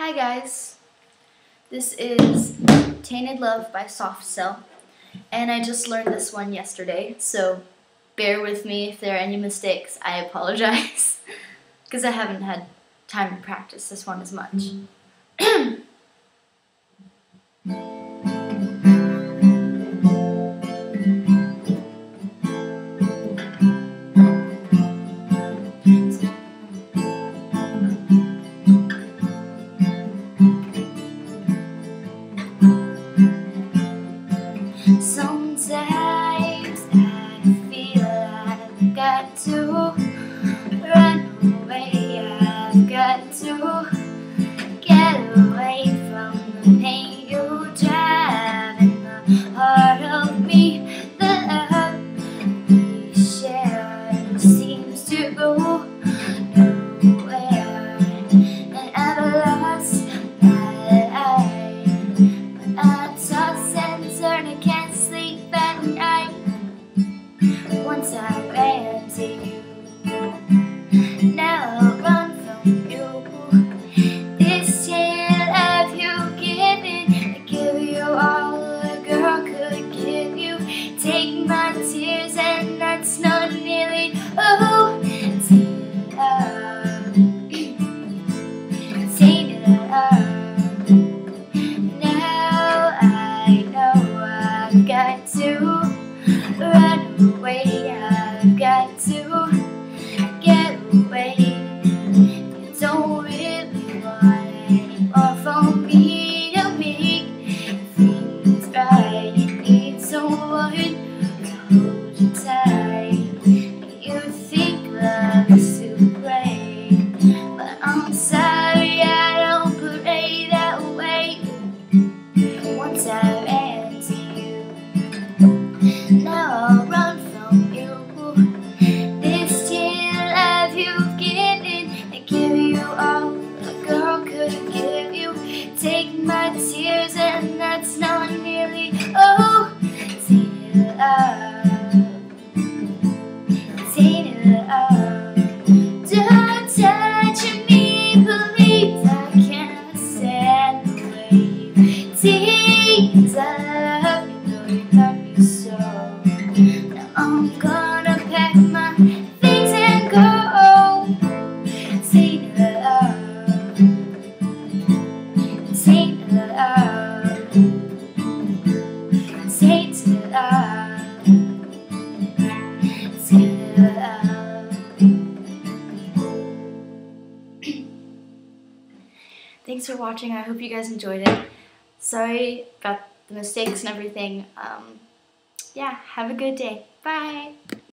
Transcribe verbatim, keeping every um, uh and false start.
Hi guys, this is Tainted Love by Love-Softcell, and I just learned this one yesterday, so bear with me if there are any mistakes. I apologize, because I haven't had time to practice this one as much. Sometimes I feel I've got to run away, I've got to get away from the pain you drive in the heart of me. The love we share seems to go nowhere, and I've lost my life, but I toss and turn, I can't sleep at night. Once I ran to you, now I'll run from you. This chain of you given, I give you all a girl could give you. Take my tears and that's not nearly oh. Tainted love, tainted love. Now I know I've got to run away, I've got to get away. You don't really want any more from me to make things right. You need someone to hold you tight. You think love is to play, but I'm sorry I don't play that way. Once I ran to you, now I'll run from you. This chain of love you've given, I give you all a girl could give you. Take my tears and that's not nearly oh. Tainted love, tainted love. Don't touch me, please, I can't stand the way you tease. I love you, though you hurt me so. Now I'm gonna pack my things and go. Tainted love, tainted love, tainted love, tainted love. Thanks for watching. I hope you guys enjoyed it. Sorry about the mistakes and everything. Um, yeah, have a good day. Bye.